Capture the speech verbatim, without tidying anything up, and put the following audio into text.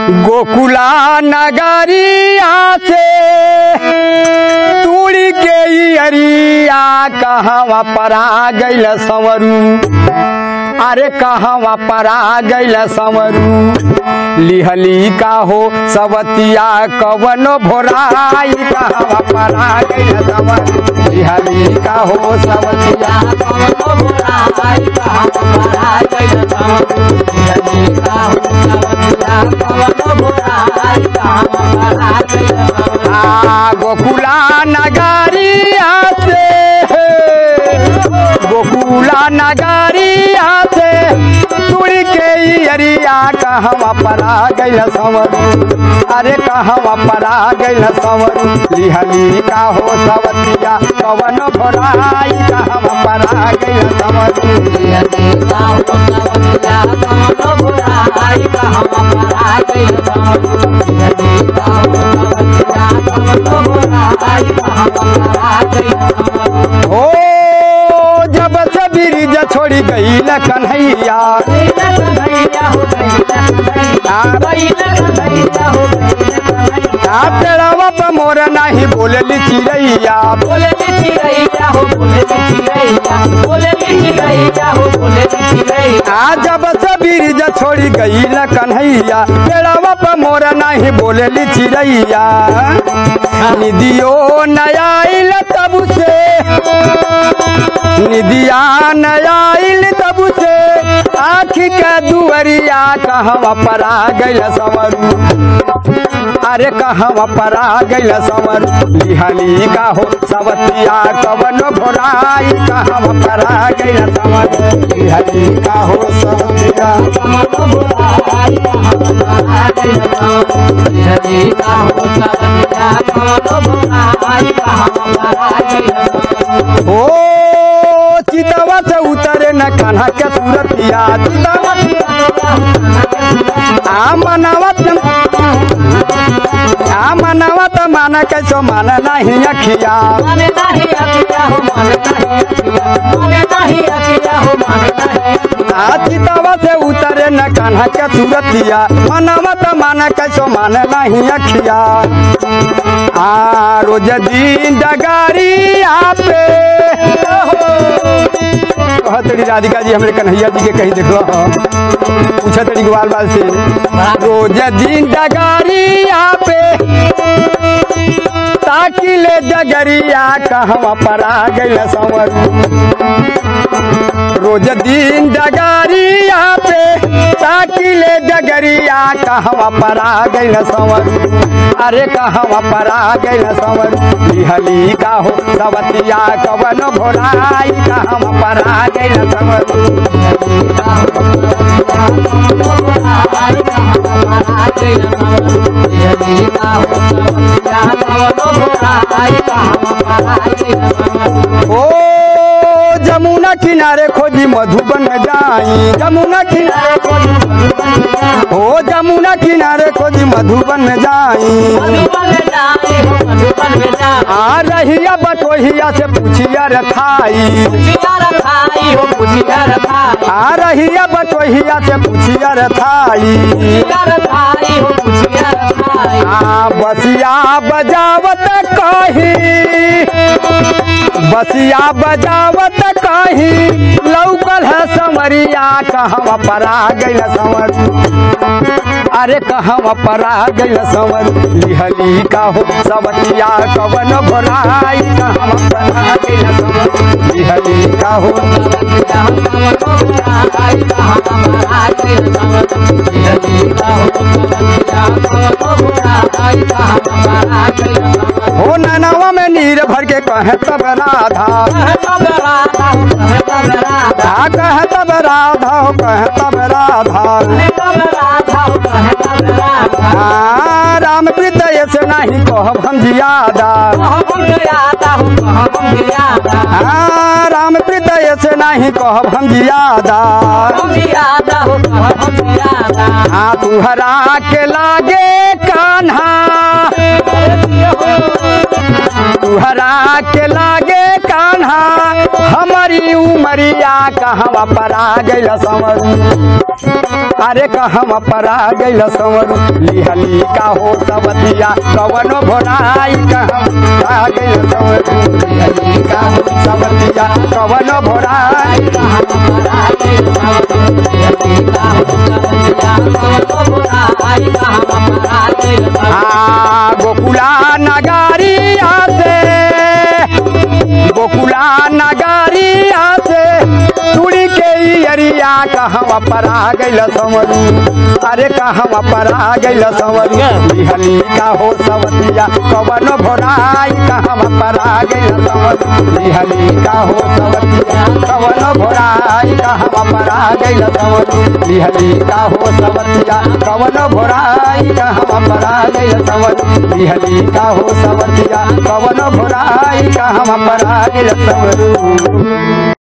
गोकुला नगरिया से तूड़ी के अरिया कहवा परा गइल संवरू, अरे कहवा परा गइल संवरू। लिहली का हो सवतिया कवन भोराई कहवा परा गइल संवरू। लिहली का हो सवतिया कवन भोराई कहवा परा गइल संवरू। लिहली का हो सवतिया कवन भोराई कहवा परा गइल संवरू। आ गोकुला नगरिया से, गोकुला नगरिया से तुड़ी के अरिया कहवा परा गइल संवरू, अरे कहवा परा गइल संवरू। लिहली का हो सवतिया कवन भोराई कहवा परा गइल संवरू। लिहली का हो सवतिया कवन भोराई कहवा परा गइल संवरू। लिहली का हो सवतिया कवन भोराई कहवा परा गइल संवरू। हो जब से ब्रिज छोड़ी गइल कन्हैया, पेड़वा पे मोर नहीं बोलली चिड़ैया, बोलली चिड़ैया हो बोलली चिड़ैया, बोलली चिड़ैया हो बोलली चिड़ैया। जब से ब्रिज छोड़ी गइल कन्हैया, पेड़वा पे मोर नहीं बोलली चिड़ैया। निदियो नयाइल तब से, निदिया नयाइल तब से आँखी के दुअरिया कहवा परा गइल संवरू, अरे कहवा परा गइल संवरू। लिहली का हो सवतिया कवन भोराई कहवा परा गइल संवरू। लिहली का हो सवतिया कवन भोराई कहवा परा गइल संवरू। लिहली का हो सवतिया कवन भोराई कहवा परा गइल संवरू। ओ चितवा से उतरे न कान्हा के सूरतिया, आ मनावत आ मनावत मान कैसो मान नहीं अखिया, मान नहीं अखिया हो मान नहीं अखिया, मान नहीं अखिया हो मान नहीं। आ चितवा से उतरे न कान्हा के सूरतिया, मनावत मान कैसो मान नहीं अखिया। आ रोज दिन डगारिया पे कह तेरी राधिका जी हमरे कन्हैया जी के कहीं देखलो पूछा तेरी ग्वाल बाल से। रोज दिन डगारिया पे ताकि ले डगरिया कहवा परा गइल संवरू। रोज दिन डगारिया पे ताकि ले डगरिया कहवा परा गइल संवरू, अरे कहवा परा गइल संवरू। लिहली का हो सवतिया कवन भोराई कहवा परा गइल संवरू। लिहली का हो सवतिया कवन भोराई कहवा परा गइल संवरू। लिहली का हो सवतिया कवन भोराई कहवा परा गइल संवरू। ओ जमुना किनारे खोजी मधुबन जाई, जमुना किनारे खोजी मधुबन जाई, ओ जमुना किनारे खोजी मधुबन जाई, मधुबन जाई हो मधुबन जाई। आ रहिया बटोहिया से पूछिया रथाई, पूछिया रथाई हो पूछिया रथाई। आ रहिया बटोहिया से पूछिया रथाई, पूछिया रथाई हो पूछिया रथाई। आ बसिया बजावत कही, बसिया बजावत कही लौकल है संवरिया कहवा परा गइल संवरू, अरे कहवा परा गइल संवरू। लिहली का हो सवतिया कवन भोराई कहवा परा गइल संवरू। लिहली का हो सवतिया कवन भोराई कहवा परा गइल संवरू। लिहली का हो सवतिया कवन भोराई कहवा परा गइल संवरू। हो नैनवा में नीर भर के कहे तब राधा, कहे तब राधा, कहे तब राधा, कहे तब राधा, कहे तब राधा, कहे तब राधा, कहे तब राधा। राम प्रीत से नहीं कहब हम जियादा, कहब हम जियादा, कहब हम जियादा। राम प्रीत से नहीं कहब हम जियादा, हम जियादा हो कहब हम जियादा। हाँ तुहरा के लागे कान्हा, तुहरा के लागे कान्हा हमारी उमरिया कहवा परा गइल संवरू अरे कहवा परा गइल संवरू लिहली का हो सबतिया कवन भोराई कहवा गइल संवरू लिहली का हो सबतिया कवन भोराई हाँ गोकुला नगारिया से गोकुला नगारिया से तुड़ी के अरिया कहवा परा गइल संवरू अरे कहवा परा गइल संवरू लिहली का हो सबतिया कवन भोराई कहवा परा गइल संवरू लिहली का हो सबतिया कवन भोराई कहवा परा गइल संवरू लिहली का हो सबतिया कवन भोराई कहवा परा गइल संवरू लिहली का हो सबतिया कवन भोराई कहवा परा गइल संवरू।